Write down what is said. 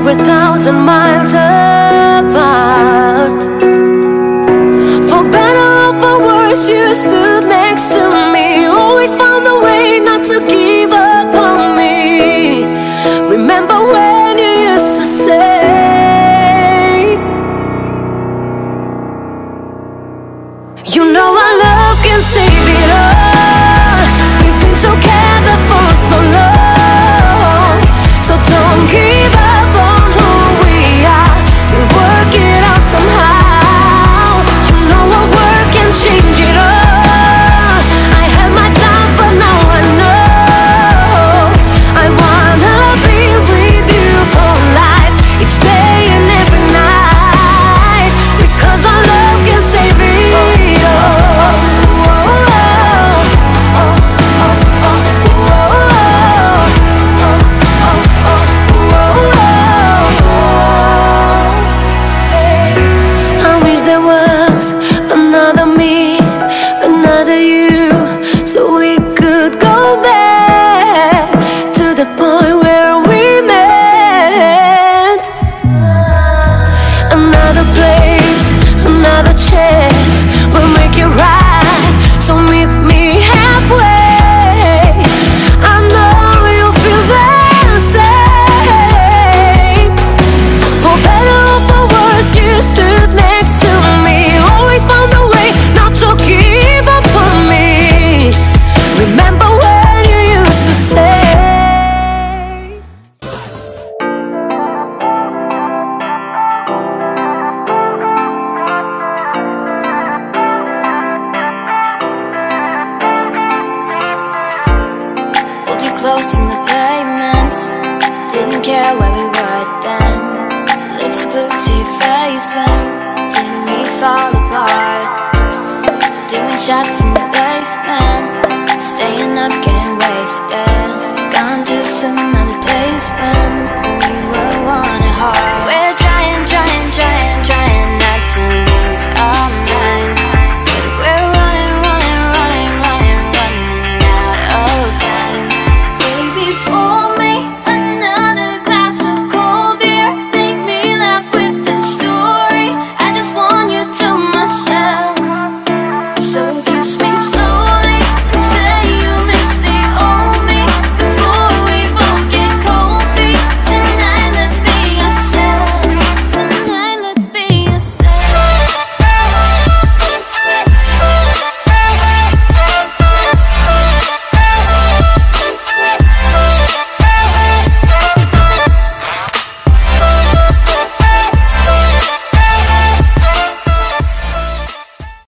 we're 1,000 miles apart. For better or for worse, you stood next to me. Always found a way not to give up on me. Remember when you used to say, you know our love can save it all. We've been together for so long, so don't give up on who we are. We'll work it out somehow. You know our work can change it all. I had my doubts, but now I know I wanna be with you for life, each day and every night, because our love can save it all. I wish there was another me, another you, so we could go back to the point where we met. Another place, another chance, we'll make it right, so meet me halfway. I know you'll feel the same. For better or for worse, you stood next to me. Always found a way not to give up on me. Remember when you used to say, hold you close in the pavement, didn't care where we were then. Lips glued to your face when didn't we fall apart? Doing shots in the basement, staying up getting wasted. Gone to some other days when